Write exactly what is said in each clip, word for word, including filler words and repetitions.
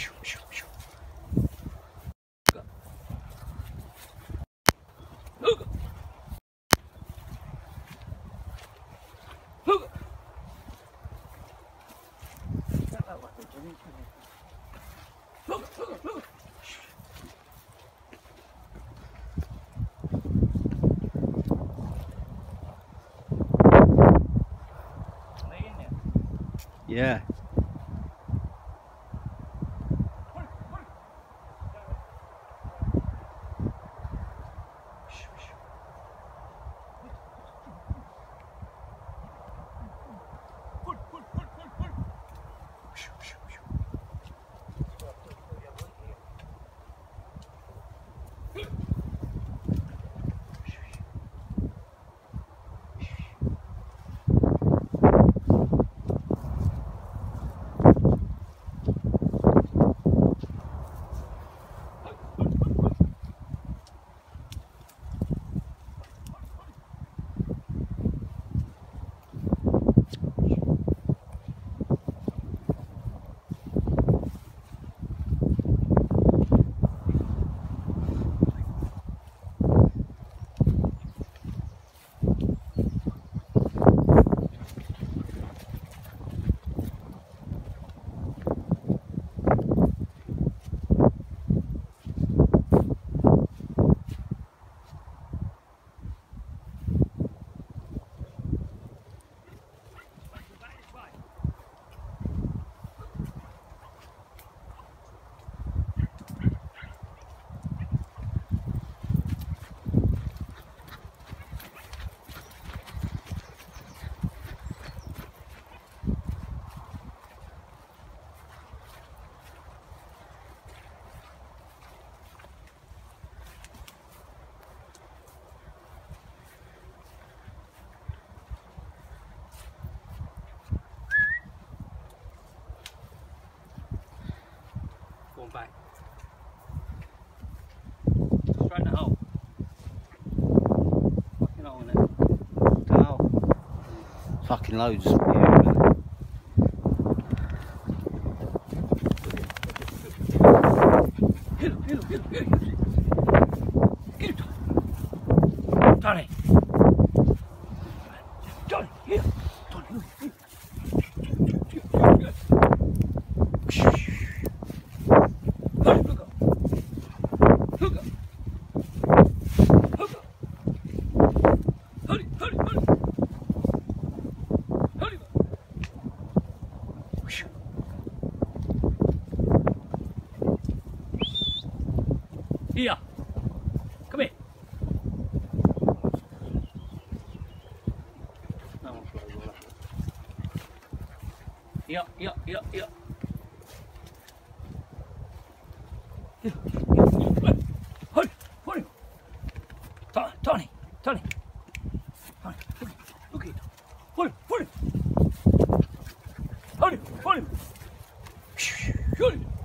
Yeah. Back. Straight in the hole. Fucking hole in it. The hole. Fucking loads. Yeah, Get him, get him, get him, get him. Get him, Tony. Tony, here. Tony, here. Here, come here. Here, here, here, here. Here, here. Hold, hold him. Tony, Tony, Tony. Tony, look at it. Hold him, hold him. Hold him, hold him. Hold him.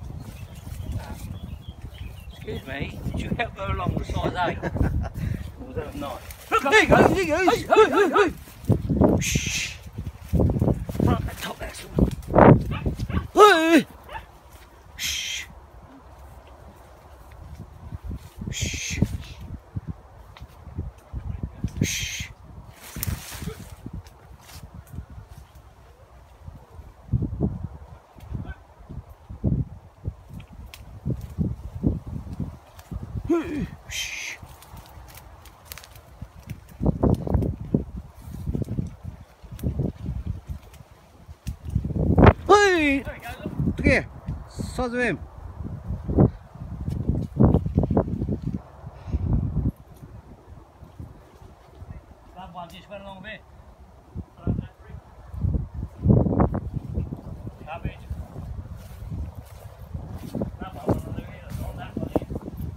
Excuse me, did you help her along with size eight? Or was that a knife? Look, there you go, there you go. Hey, hey, hey, hey. Shh. Right, that top there, someone. Hey. Shh. Shh. Shh. Shh. Hey! Look here. Size of him. That one just went along a bit. Cabbage. That one on the other side, that one here.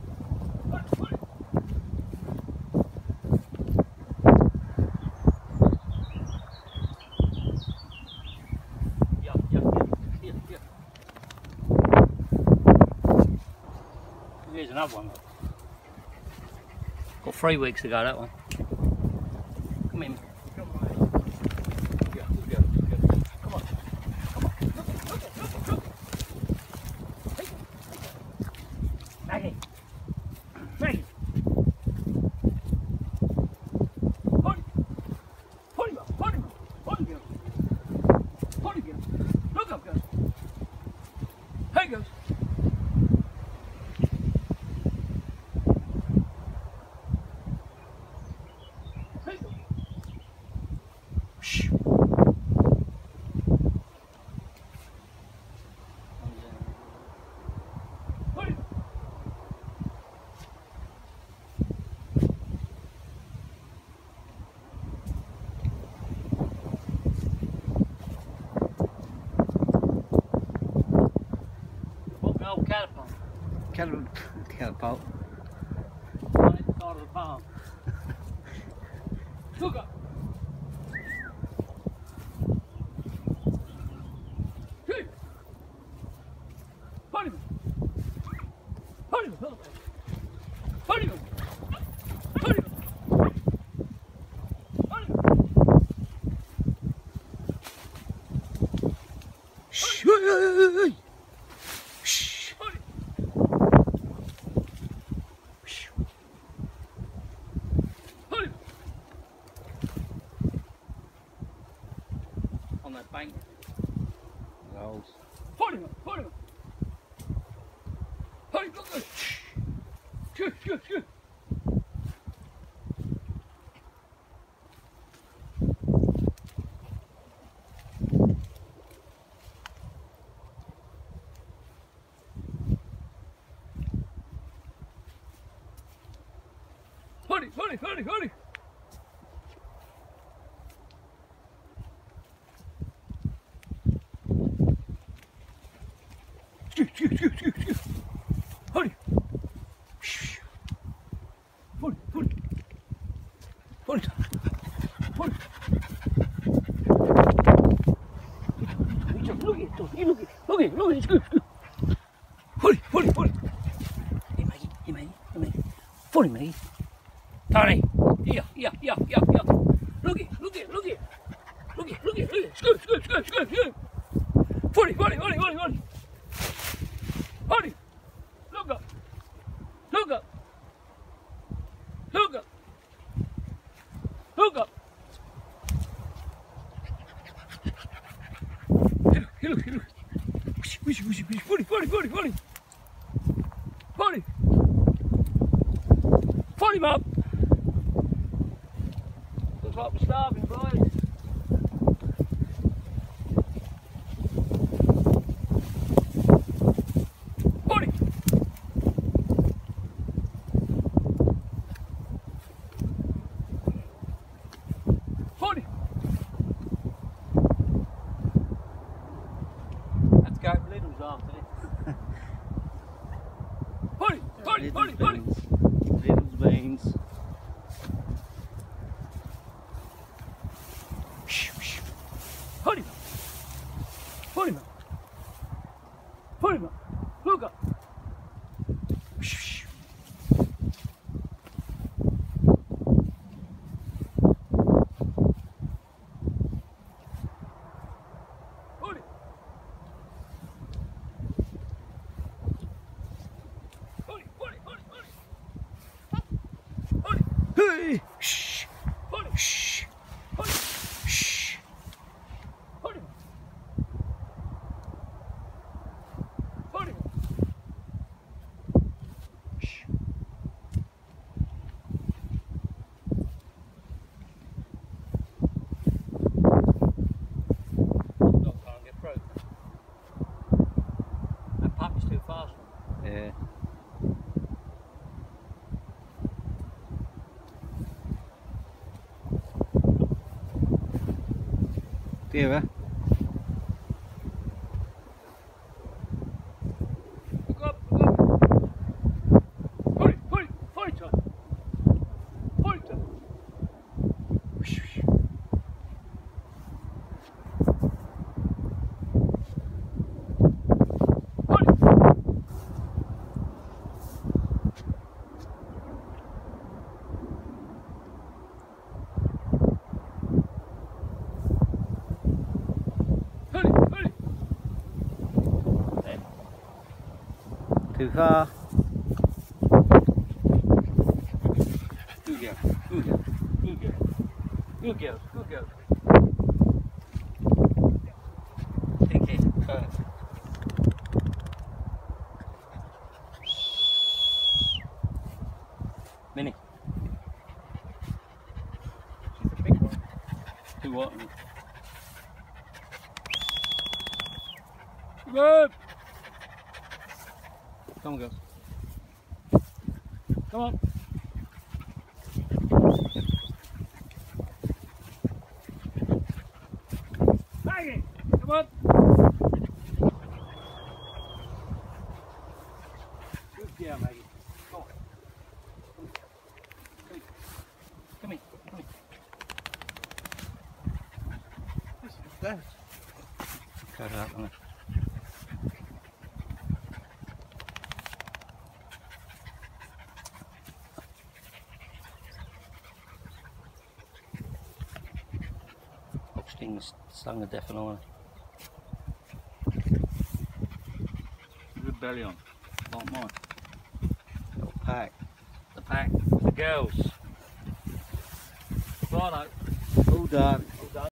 Here's another one. Got three weeks ago, that one. Come in. Come on. Yeah, go, go. Come on. Come on. Look, look, look, look. Take it. cattle, catapult. On the side of the palm. Look up. Hey. Hold him. Hold him. Hold him. Hold him. Hold him. Hold him. Shh. Hey, hey, hey, hey. Shh. Hold him. Shh. Hold him. On that bank. Rolls. Hold him up. Hold him up. Hold him. Look at it. Shh. Shh. Shh. Shh. Hold it, hold it, hold it, hold it. Shoo, shoo, shoo, shoo, shoo. Hold it. Shh. Hold it, hold it. Hold it. Hold it. Look at it, look at it, look at it, look at it, look at it, it's good, it's good. Hold it, hold it, hold it. Hey, Maggie, hey, Maggie, hey, Maggie. Hold it, Maggie. Tony, here, here, here, here, here. Look it, look it, look it. Look it, look it, look it. It's good, it's good, it's good, it's good, it's good. Hold it, hold it, hold it, hold it, hold it. Hold it. Look up. Look up. Look up. Look up. Here, here, look, here, look. Whoosh, whoosh, whoosh, whoosh. Hold it, hold it, hold it, hold it. Hold it. Hold him up. Looks like we're starving, boys. Hold him. Hold him. Let's go Lidl's after this. Hold him, hold him, hold him, hold him. Lidl's beans. Hold him up. Hold him up. Hold him up. Look up. Hold it. Hold it, hold it, hold it, hold it. Hold it. Hey! Shh. Hold it. Shh. Hold it. Shh. Hold it. Hold it. Shh. Dog can't get broken. That puppy's too fast. Yeah. Dear. Look up, look up. Hold it, hold it, hold it, John. Hold it, John. Whoosh, whoosh. Hold it. Hold it, hold it. There. Too far. Good girl, good girl, good girl, good girl, good girl. Take care. Uh, Minnie. She's a big one. Too what? Good. Come on, girls. Come on. Maggie, come on. Good Go. Cut it up on it. Stings stung the deaf and eye. Good belly on, like mine. Little pack. The pack, the girls. Righto. All done. All done.